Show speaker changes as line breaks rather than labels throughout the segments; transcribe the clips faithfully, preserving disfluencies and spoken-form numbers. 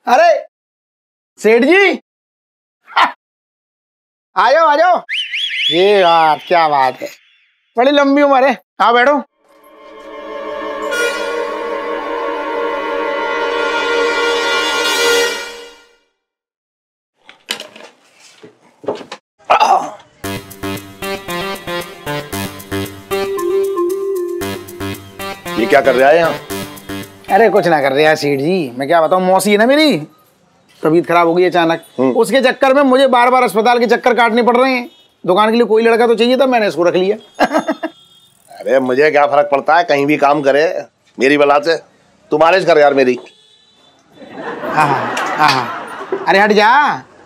अरे सेठ जी आ जाओ आ जाओ। ये बात क्या बात है, बड़ी लंबी उम्र है। आओ बैठो।
ये क्या कर रहा है यहाँ?
अरे कुछ ना कर रहा है सेठ जी, मैं क्या बताऊँ, मौसी है ना मेरी, तबीयत खराब हो गई अचानक, उसके चक्कर में मुझे बार बार अस्पताल के चक्कर काटने पड़ रहे हैं। दुकान के लिए कोई लड़का तो चाहिए था, मैंने इसको रख लिया।
अरे मुझे क्या फर्क पड़ता है, कहीं भी काम करे मेरी बला से। तू मालिश कर यार मेरी।
हाँ हाँ, अरे हट जा।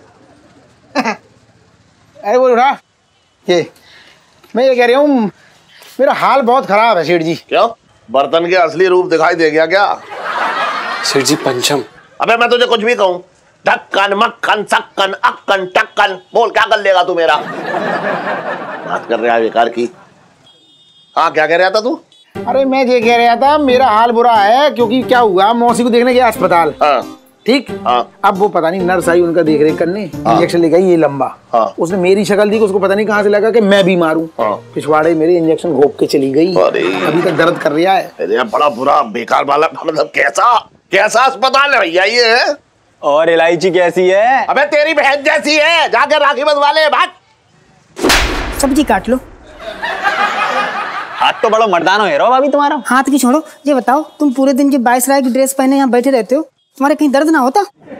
अरे बोल रहा ये, मैं ये कह रही हूँ मेरा हाल बहुत खराब है सेठ जी।
क्यों, बर्तन के असली रूप दिखाई दे गया क्या?
सेठ जी पंचम।
अबे मैं तुझे कुछ भी कहूँ, ढक्कन मक्खन सक्कन अक्कन टक्कन, बोल क्या कर लेगा तू मेरा? बात कर रहा है बेकार की। हाँ क्या कह रहा था तू?
अरे मैं ये कह रहा था मेरा हाल बुरा है, क्योंकि क्या हुआ, मौसी को देखने गया अस्पताल।
हाँ
ठीक।
हाँ।
अब वो पता नहीं नर्स आई उनका देख रेख करने,
हाँ।
इंजेक्शन लेकर ये लंबा। हाँ। उसने मेरी शक्ल दी, उसको पता नहीं कहाँ से लगा कि मैं बीमार हूँ। हाँ। पिछवाड़े मेरे इंजेक्शन घोप के चली गई, अभी तक दर्द कर रहा है।
अरे बड़ा बुरा बेकार वाला, मतलब कैसा कैसा अस्पताल है भैया ये?
और इलायची कैसी है?
अबे तेरी बहन जैसी है, जाकर राखी बंधवा ले। भाग।
सब्जी काट लो।
हाथ तो बड़ा मर्दाना है रो भाभी तुम्हारा।
हाथ की छोड़ो, ये बताओ तुम पूरे दिन की बाईस राय की ड्रेस पहने यहाँ बैठे रहते हो, तुम्हारे कहीं दर्द ना होता?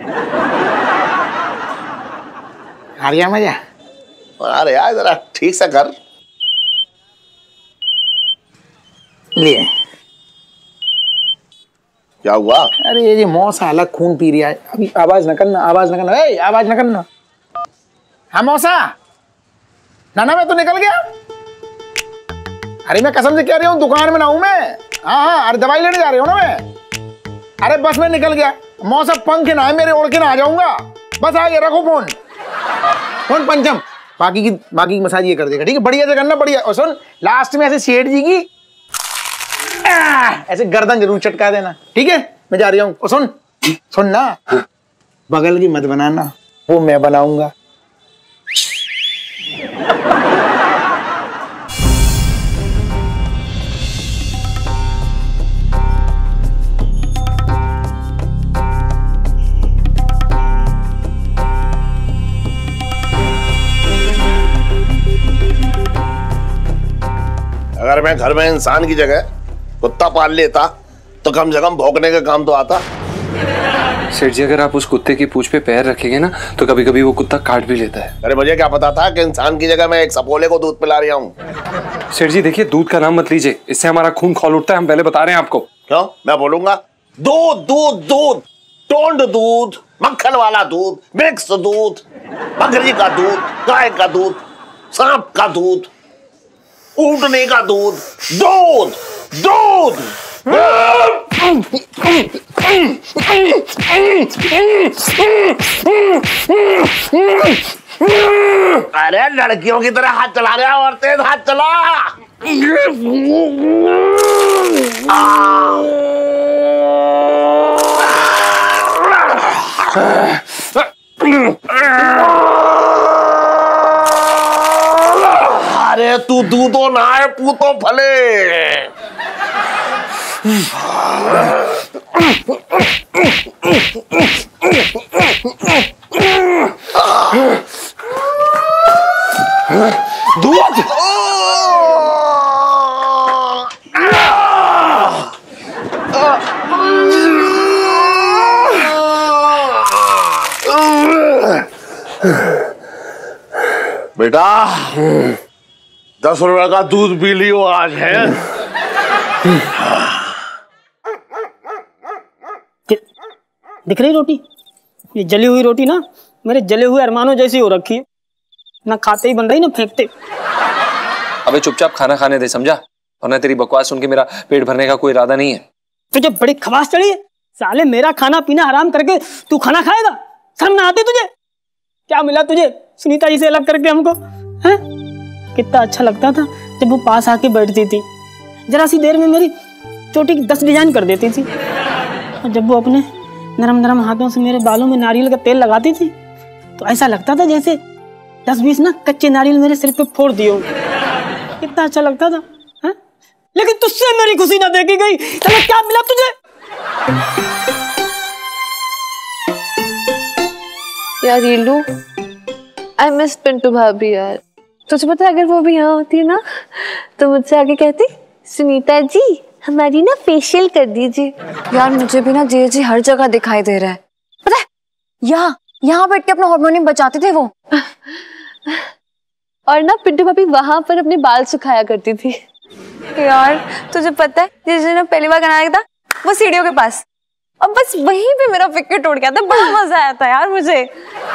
आ गया मजा?
अरे यार जरा ठीक से कर।
लिए
क्या हुआ?
अरे ये मौसा अलग खून पी रहा है, अभी आवाज न करना, आवाज न करना, ए, आवाज न करना। हाँ मौसा, नाना मैं तो निकल गया। अरे मैं कसम से कह रही हूँ, दुकान में ना हूँ मैं। हाँ हाँ, अरे दवाई लेने जा रही हूँ ना मैं। अरे बस मैं निकल गया। मौसा पंख ना है मेरे, ओढ़ के ना आ जाऊंगा। बस आ गया, रखो फोन। फोन पंचम, बाकी की बाकी की मसाज ये कर देगा, ठीक है? बढ़िया से करना, बढ़िया। और सुन, लास्ट में ऐसे सेठ जी की ऐसे गर्दन जरूर चटका देना, ठीक है? मैं जा रहा हूँ। और सुन सुन ना, बगल की मत बनाना, वो मैं बनाऊंगा।
अगर मैं घर में इंसान की जगह कुत्ता पाल लेता तो कम से कम भौंकने का काम तो आता।
सेठ जी अगर आप उस कुत्ते की पूंछ पे पैर रखेंगे ना तो कभी कभी वो कुत्ता काट भी लेता है।
अरे मुझे क्या पता था कि इंसान की जगह मैं एक सपोले को दूध पिला रहा हूँ।
सेठ जी देखिए, दूध का नाम मत लीजिए, इससे हमारा खून खौल उठता है, हम पहले बता रहे हैं आपको।
क्यों? मैं बोलूंगा दूध दूध दूध, टोंड दूध, मक्खन वाला दूध, मिक्स दूध, बकरी का दूध, गाय का दूध, सांप का दूध, ऊँटने का दूध, दूध दूध। अरे लड़कियों की तरह हाथ चला रहे हो और तेज हाथ चला। अरे तू दूधो ना है, पूतो फले। दूध। बेटा दस रुपए का दूध पी लियो आज है।
दिख रही रोटी? ये जली हुई रोटी ना मेरे जले हुए अरमानों जैसी हो रखी है, ना खाते ही बन रही ना फेंकते।
अबे चुपचाप खाना खाने दे, समझा? वरना तेरी बकवास सुन के मेरा पेट भरने का कोई इरादा नहीं है।
तुझे बड़ी खवास चढ़ी है साले, मेरा खाना पीना हराम करके तू खाना खाएगा? शर्म ना आती तुझे? क्या मिला तुझे सुनीता जी से अलग करके हमको? हैं? कितना अच्छा लगता था जब वो पास आके बैठती थी, जरा सी देर में मेरी चोटी की दस डिजाइन कर देती थी, और जब वो अपने नरम नरम हाथों से मेरे बालों में नारियल का तेल लगाती थी तो ऐसा लगता था जैसे दस बीस ना कच्चे नारियल मेरे सिर पे फोड़ दिए हो। कितना अच्छा लगता था है? लेकिन तुझसे मेरी खुशी ना देखी गई। चलो क्या मिला तुझे?
यार रीलू, आई मिस पिंटू भाभी यार। तुझे पता है अगर वो भी यहाँ होती है ना तो मुझसे आगे कहती, सुनीता जी हमारी ना फेशियल कर दीजिए।
यार मुझे भी ना जी जी हर जगह दिखाई दे रहा है। पता है यहाँ यहाँ बैठ के अपना हार्मोनियम बजाते थे वो।
और ना पिंटू भाभी वहां पर अपने बाल सुखाया करती थी।
यार तुझे पता है जिस दिन पहली बार गाना आया था वो सीढ़ियों के पास, और बस वहीं पे मेरा विकेट उड़ गया था। बड़ा मजा आया था यार मुझे।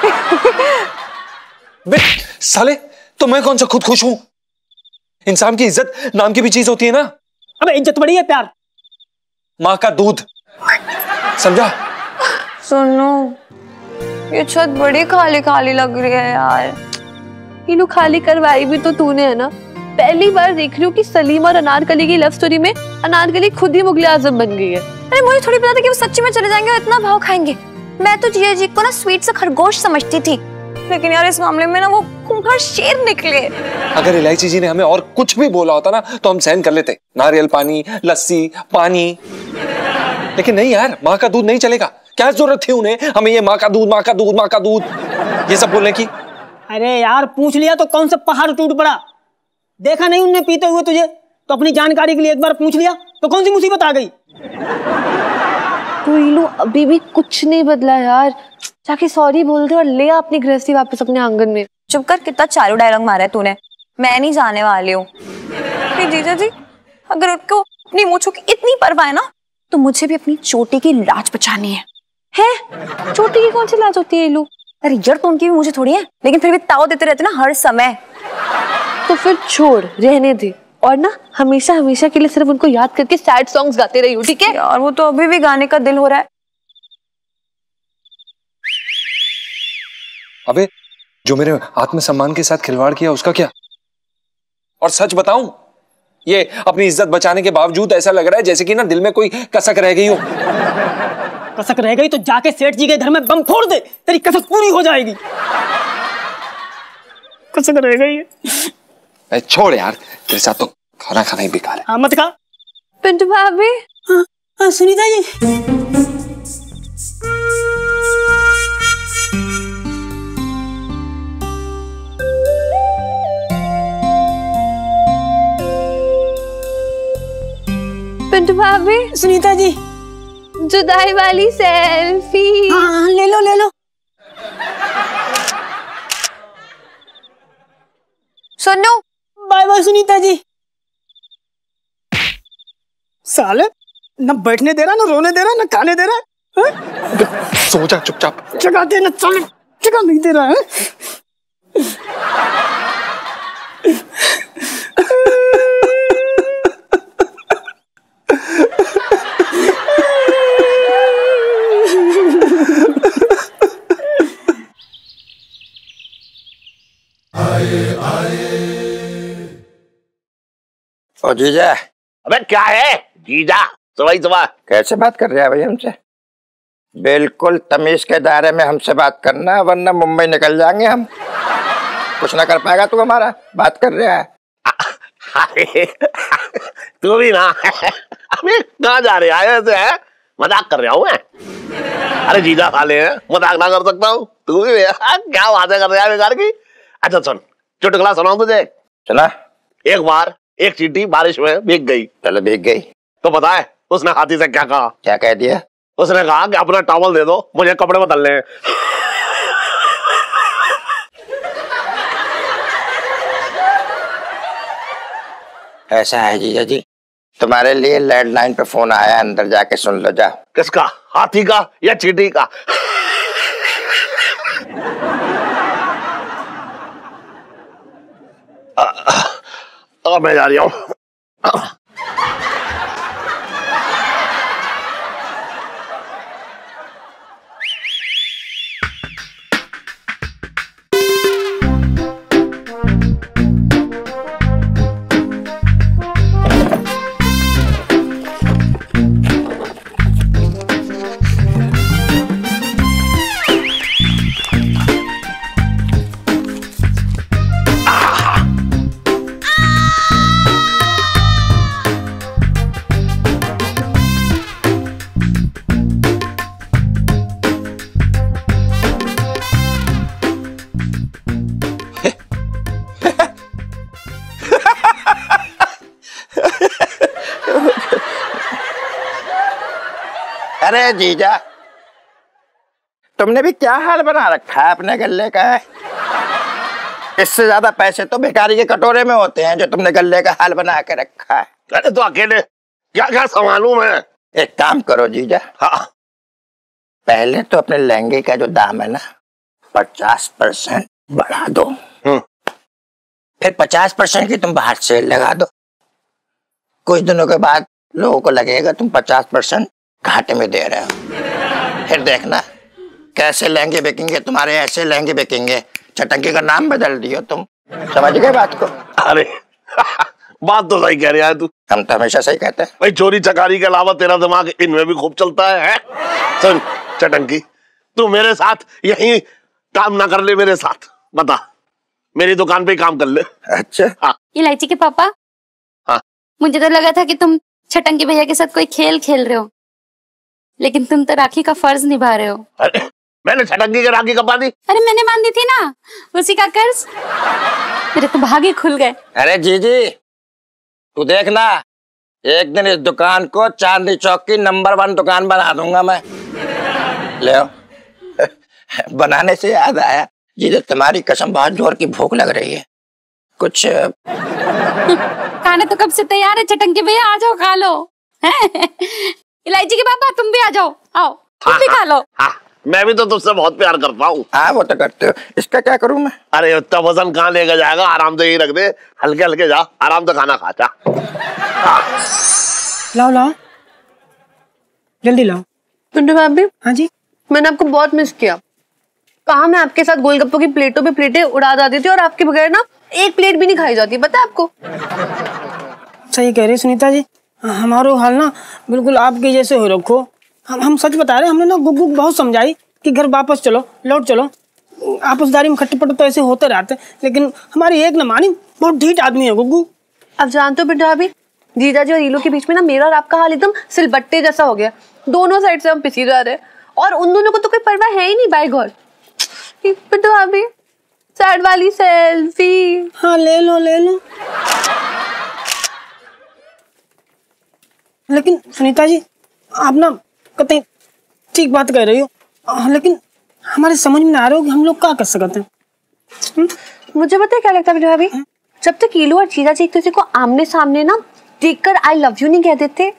बे साले, तो मैं कौन सा खुद खुश हूं? इंसान की इज्जत नाम की भी चीज होती है ना।
अबे इज्जत बड़ी है प्यार।
माँ का दूध, समझा?
सुनो ये छत बड़ी खाली खाली लग रही है यार।
रीलू खाली करवाई भी तो तूने है ना। पहली बार देख रही हूँ कि सलीम और अनारकली की लव स्टोरी में अनारकली खुद ही मुगले आजम बन गई है।
अरे मुझे थोड़ी पता था कि वो सच्ची में चले जाएंगे और इतना भाव खाएंगे। मैं तो जिया जी को ना स्वीट से खरगोश समझती थी, लेकिन यार इस मामले में ना वो खूंखार शेर निकले।
अगर इलायची जी ने हमें और कुछ भी बोला होता ना तो हम सहन कर लेते, नारियल पानी, लस्सी, पानी। लेकिन नहीं यार, माँ का दूध नहीं चलेगा। क्या जरूरत थी उन्हें हमें ये माँ का दूध, माँ का दूध, माँ का दूध ये सब बोलने की?
अरे यार पूछ लिया तो कौन सा पहाड़ टूट पड़ा? देखा नहीं उनने पीते हुए तुझे? तो अपनी जानकारी के लिए एक बार पूछ लिया तो कौन सी मुसीबत आ गई?
तो रीलू अभी भी कुछ नहीं बदला यार। जाके सॉरी बोल दे और ले आ अपनी गृहस्थी वापस अपने आंगन में।
चुप कर, कितना चालू डायलॉग मारा है तूने। मैं नहीं जाने वाली हूँ। जीजा जी अगर उनको अपनी मूंछों की इतनी परवाह है ना तो मुझे भी अपनी चोटी की लाज बचानी है।
है चोटी की कौन सी लाज होती है रीलू?
अरे यार तो उनकी भी मुझे थोड़ी है, लेकिन फिर भी ताव देते रहते ना हर समय।
तो फिर छोड़, रहने दे और ना हमेशा हमेशा के लिए सिर्फ उनको याद करके सैड सॉन्ग्स गाते रहियो, ठीक है?
यार वो तो अभी भी गाने का दिल हो रहा है।
अबे जो मेरे आत्मसम्मान के साथ खिलवाड़ किया उसका क्या? और सच बताऊं, ये अपनी इज्जत बचाने के बावजूद ऐसा लग रहा है जैसे कि ना दिल में कोई कसक रह गई हो।
कसक रह गई तो जाके सेठ जी के घर में बम फोड़ दे, तेरी कसक पूरी हो जाएगी। कसक रह गई है।
छोड़ यार, तेरे साथ तो खाना खाना ही बेकार है।
हाँ मत खा।
पिंटू भाभी।
हाँ, हाँ सुनीता जी।
पिंटू भाभी।
सुनीता जी।
जुदाई वाली सेल्फी।
हाँ, हाँ ले लो ले लो।
सुनो।
Bye bye Sunita ji. साले न बैठने दे रहा, न रोने दे रहा, न खाने दे रहा है।
सो जा चुपचाप।
जगह दे न, चल जगह नहीं दे रहा है।
ओ जीजा।
अबे क्या है जीजा? सुबह सुबह
कैसे बात कर रहे हैं भाई हमसे? बिल्कुल तमीज के दायरे में हमसे बात करना, वरना मुंबई निकल जाएंगे हम। कुछ ना कर पाएगा तू हमारा। बात कर रहा है।
तू भी ना। अबे कहाँ जा रहे आए वैसे? है मजाक कर रहा हूँ मैं। अरे जीजा साले हैं, मजाक ना कर सकता हूँ। तू भी क्या बातें कर रहा है बेकार की। अच्छा सुन, चुटकुला सुनाऊं तुझे?
सुना।
एक बार एक चींटी बारिश में भीग गई।
चलो भीग गई
तो पता है उसने हाथी से क्या कहा?
क्या कह दिया?
उसने कहा कि अपना टॉवल दे दो, मुझे कपड़े बदलने हैं।
ऐसा है जीजा जी, तुम्हारे लिए लैंडलाइन पे फोन आया, अंदर जाके सुन लो जा।
किसका? हाथी का या चींटी का? अब मैं जा रही हूँ।
अरे जीजा, तुमने भी क्या हाल बना रखा है अपने गल्ले का है? इससे ज्यादा पैसे तो भिखारी के कटोरे में होते हैं जो तुमने गल्ले का हाल बना के रखा है।
अरे तो अकेले क्या क्या संभालूं मैं?
एक काम करो जीजा,
हाँ,
पहले तो अपने लहंगे का जो दाम है ना पचास परसेंट बढ़ा दो, फिर पचास परसेंट की तुम बाहर सेल लगा दो। कुछ दिनों के बाद लोगों को लगेगा तुम पचास परसेंट घाटे में दे रहे हो। फिर देखना कैसे लहंगे बिकेंगे तुम्हारे, ऐसे लहंगे बिकेंगे। चटंकी का नाम बदल दियो तुम। समझ गए बात को?
अरे बात तो सही कह रहा है तू।
हम तो हमेशा सही कहते हैं
भाई, चोरी चकारी के अलावा तेरा दिमाग इनमें भी खूब चलता है, है? सुन चटंकी, तू मेरे साथ यही काम ना कर ले, मेरे साथ बता, मेरी दुकान पे ही काम कर ले।
अच्छा
हाँ।
इलायची के पापा,
हाँ,
मुझे तो लगा था कि तुम छटंकी भैया के साथ कोई खेल खेल रहे हो, लेकिन तुम तो राखी का फर्ज निभा रहे हो।
अरे मैंने छटंकी के राखी कब बांधी?
अरे मैंने बांधी थी ना, उसी का कर्ज। मेरे तो भागे खुल गए।
अरे जीजी, तू देखना, एक दिन इस दुकान को चांदनी चौक की नंबर वन दुकान बना दूंगा मैं। ले आओ। बनाने से याद आया जीजी, तुम्हारी कसम बहुत जोर की भूख लग रही है, कुछ
खाना तो कब से तैयार है। चटंकी भैया आ जाओ, खा लो। इलायची के पापा तुम भी आ जाओ, आओ तुम भी खा लो।
हाँ, मैं भी तो तुझसे बहुत प्यार करता हूँ।
हाँ वो तो करते हो, इसका क्या करूँ मैं?
अरे उतना वजन कहाँ लेकर जाएगा, आराम से यही रख दे, हल्के हल्के जा, आराम से खाना खा जा।
लाओ लाओ जल्दी लाओ।
पिंटू भाभी,
हाँ जी,
मैंने आपको बहुत मिस किया। कहा मैं आपके साथ गोलगप्पों की प्लेटों पे प्लेटें उड़ा जाती थी और आपके बगैर ना एक प्लेट भी नहीं खाई जाती, पता है आपको?
सही कह रही सुनीता जी, हमारो हाल ना बिल्कुल आपके जैसे हो रखो। हम हम सच बता रहे हैं, हमने ना गुग्गू को बहुत समझाई कि घर वापस चलो, लौट चलो। आपसदारी में खट्टे पट्टे तो ऐसे होते रहते, लेकिन हमारी एक न मानी। बहुत ढीठ आदमी है गुग्गू।
अब जानते हो पिंटू भाभी, जीजाजी और रीलू के बीच में ना मेरा और आपका हाल एकदम सिलबट्टे जैसा हो गया। दोनों साइड से हम पिसी जा रहे हैं और उन दोनों को तो कोई परवाह है ही नहीं। Bye God. पिंटू भाभी, सैड वाली सेल्फी।
हाँ ले लो ले लो। लेकिन सुनीता जी, आप ना कतई ठीक बात कह रही हो, लेकिन हमारे समझ में ना आ रहा हो कि हम लोग क्या कर सकते हैं।
मुझे पता है क्या लगता है पिंटू भाभी, जब तक ईलू और जीजाजी एक दूसरे को आमने सामने ना देखकर आई लव यू नहीं कह देते,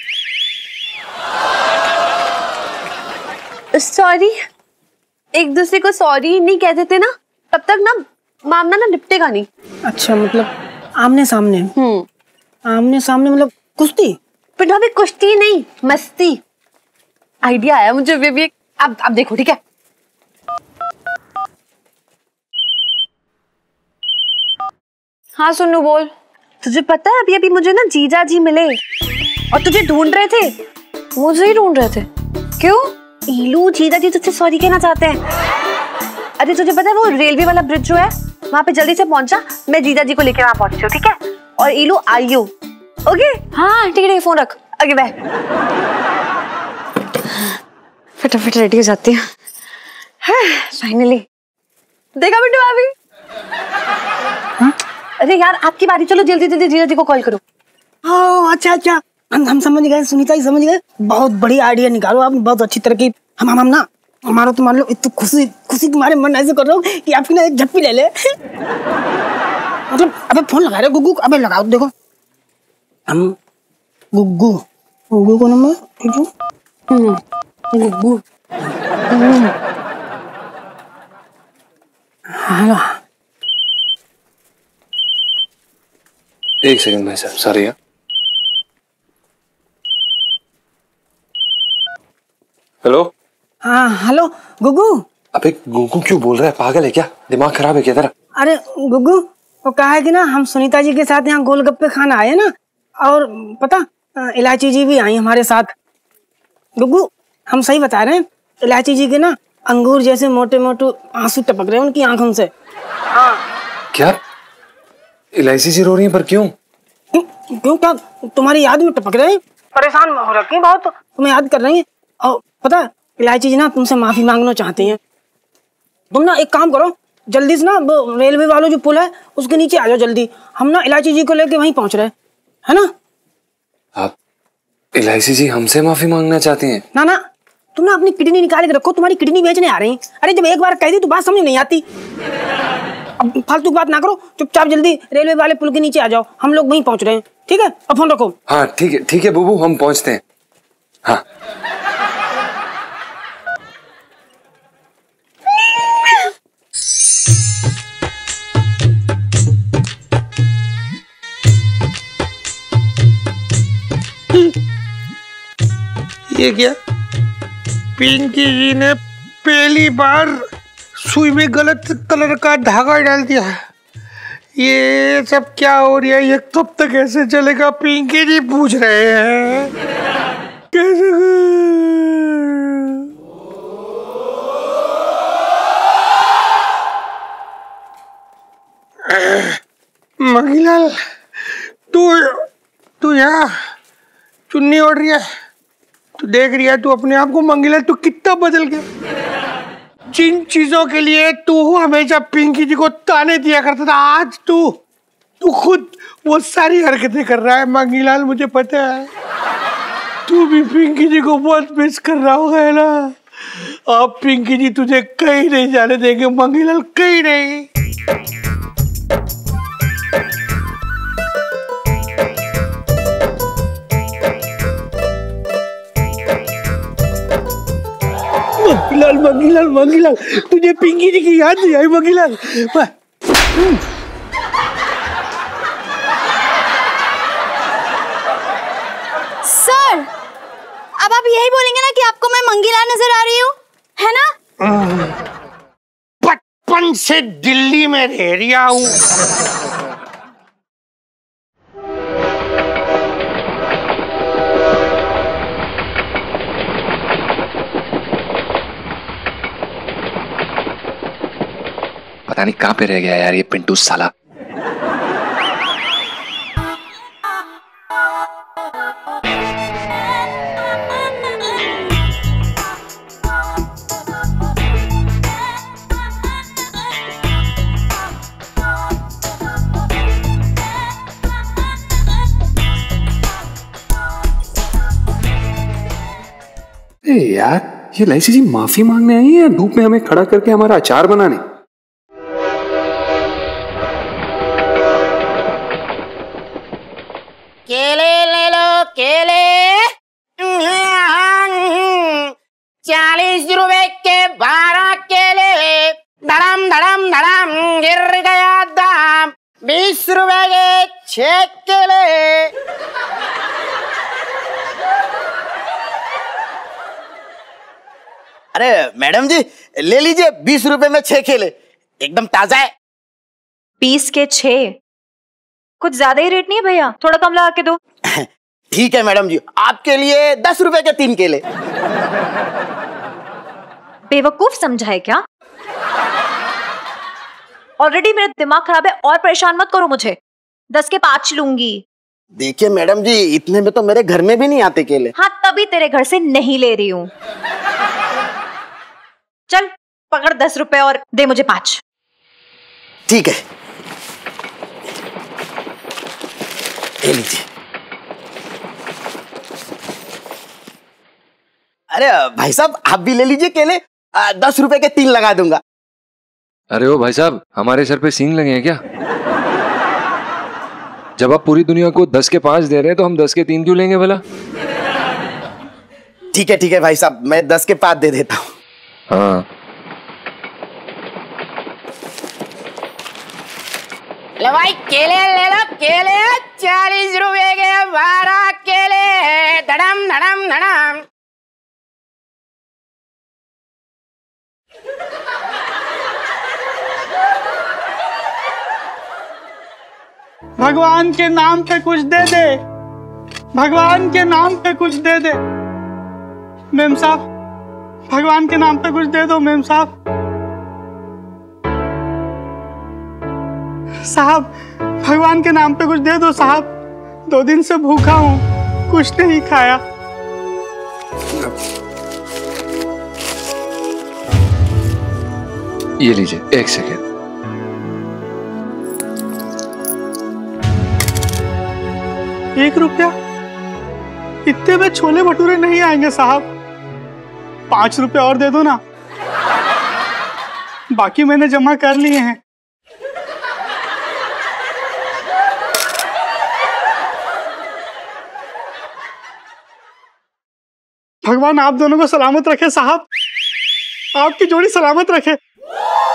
सॉरी एक दूसरे को सॉरी नहीं कह देते ना, तब तक ना मामला ना निपटेगा नहीं।
अच्छा, मतलब आमने सामने।
हम्म
आमने सामने मतलब कुश्ती?
पिंटू भाभी कुश्ती नहीं, मस्ती। आइडिया आया मुझे भी। अब अब देखो, ठीक है? हाँ सुनो, बोल। तुझे पता है अभी अभी मुझे ना जीजाजी मिले और तुझे ढूंढ रहे थे। मुझे ही ढूंढ रहे थे? क्यों? ईलू जीजाजी तुझसे सॉरी कहना चाहते हैं। अरे तुझे पता है वो रेलवे वाला ब्रिज जो है वहां पे जल्दी से पहुंचा, मैं जीजाजी को लेकर वहां पहुंची हूँ, ठीक है? और ईलू आइयो। ओके? हाँ ठीक है, फोन रख। Okay bye. फटाफट रेडी हो जाती है। फाइनली देखा बिट्टू भाभी? अरे यार आपकी बारी, चलो जल्दी जल्दी जीजाजी को कॉल करो।
हाँ अच्छा अच्छा, हम हम समझ गए सुनीता जी, समझ गए। बहुत बड़ी आइडिया निकालो आपने, बहुत अच्छी तरह की। हम हम हम ना हमारा तो मान लो इतनी खुशी खुशी तुम्हारे मन ऐसे कर रहा हूँ कि आपकी ना एक झप्पी ले ले। मतलब अबे फोन लगा रहे गुग्गू, अबे लगाओ। देखो हम गुग्गू गुग्गू को नंबर गुग्गू। हेलो,
एक सेकंड भाई साहब, सॉरी। हेलो।
हाँ हेलो गुग्गू।
अबे गुग्गू क्यों बोल रहा है, पागल है क्या, दिमाग खराब है क्या तेरा?
अरे गुग्गू, वो कहा है कि ना हम सुनीता जी के साथ यहाँ गोलगप्पे खाना आए ना, और पता इलायची जी भी आई हमारे साथ। गुग्गू हम सही बता रहे हैं, इलायची जी के ना अंगूर जैसे मोटे मोटे आंसू टपक रहे हैं उनकी आंखों से। हाँ।
क्या इलायची जी रो रही है? पर क्यों?
क्यों, क्या तुम्हारी याद में टपक रहे हैं? परेशान हो रखी हैं बहुत, तुम्हें याद कर रही हैं। और पता इलायची जी ना तुमसे माफी मांगना चाहती हैं। तुम ना एक काम करो, जल्दी से ना वो रेलवे वालों जो पुल है उसके नीचे आ जाओ जल्दी। हम ना इलायची जी को लेके वहीं पहुंच रहे हैं, है ना?
आप एलआईसी जी हमसे माफी मांगना चाहती हैं?
ना ना, तुम ना अपनी किडनी निकाल के रखो, तुम्हारी किडनी बेचने आ रहे हैं। अरे जब एक बार कह दी तो बात समझ नहीं आती। अब फालतू की बात ना करो, चुपचाप जल्दी रेलवे वाले पुल के नीचे आ जाओ, हम लोग वहीं पहुंच रहे हैं। ठीक है, अब फोन रखो।
हाँ ठीक है ठीक है बुबू, हम पहुंचते हैं। हाँ
ये क्या, पिंकी जी ने पहली बार सुई में गलत कलर का धागा डाल दिया। ये सब क्या हो रहा है, ये कब तक ऐसे चलेगा? पिंकी जी पूछ रहे हैं कैसे। मंगीलाल, तू तू यहाँ चुन्नी ओढ़ रही है, तू देख रही है तू अपने आप को? मंगीलाल तू कितना बदल गया। जिन चीजों के लिए तू हमेशा पिंकी जी को ताने दिया करता था, आज तू तू खुद वो सारी हरकतें कर रहा है। मंगीलाल मुझे पता है तू भी पिंकी जी को बहुत मिस कर रहा होगा, है ना? अब पिंकी जी तुझे कहीं नहीं जाने देंगे मंगीलाल, कहीं नहीं। मंगीलाल मंगीलाल मंगीलाल, तुझे पिंकी जी की याद नहीं आई मंगीलाल?
सर, अब आप यही बोलेंगे ना कि आपको मैं मंगीलाल नजर आ रही हूँ, है ना?
बचपन से दिल्ली में रह रहा हूँ।
पता नहीं कहां पे रह गया यार ये पिंटू साला। यार ये एलआईसी जी माफी मांगने आई है या धूप में हमें खड़ा करके हमारा अचार बनाने?
केले ले लो केले, चालीस रुपए के बारह केले, धड़म धड़म धड़म गिर गया दाम, बीस रुपए के छह केले। अरे मैडम जी ले लीजिए, बीस रुपए में छह केले, एकदम ताजा है।
बीस के छह कुछ ज्यादा ही रेट नहीं है भैया, थोड़ा कम लगा के दो।
ठीक है मैडम जी, आपके लिए दस रुपए के तीन केले।
बेवकूफ समझा है क्या? ऑलरेडी मेरा दिमाग खराब है और परेशान मत करो मुझे। दस के पांच लूंगी।
देखिए मैडम जी, इतने में तो मेरे घर में भी नहीं आते केले।
हाँ तभी तेरे घर से नहीं ले रही हूँ। चल पकड़ दस रुपए और दे मुझे पांच।
ठीक है, ले लीजिए। अरे भाई साहब आप भी ले लीजिए केले, आ, दस रुपए के तीन लगा दूंगा।
अरे ओ भाई साहब, हमारे सर पे सींग लगे हैं क्या? जब आप पूरी दुनिया को दस के पांच दे रहे हैं तो हम दस के तीन क्यों लेंगे भला?
ठीक है ठीक है भाई साहब, मैं दस के पांच दे देता हूँ।
हाँ
ले भाई केले ले लो केले, चालीस रुपए के बारह केले, धड़म धड़म धड़म।
भगवान के नाम पे कुछ दे दे, भगवान के नाम पे कुछ दे दे मेम साहब, भगवान के नाम पे कुछ दे दो मेम साहब। साहब भगवान के नाम पे कुछ दे दो साहब, दो दिन से भूखा हूँ, कुछ नहीं खाया।
ये लीजिए, एक सेकेंड।
एक रुपया?
इतने में छोले भटूरे नहीं आएंगे साहब, पांच रुपए और दे दो ना, बाकी मैंने जमा कर लिए हैं। भगवान आप दोनों को सलामत रखे साहब, आपकी जोड़ी सलामत रखे।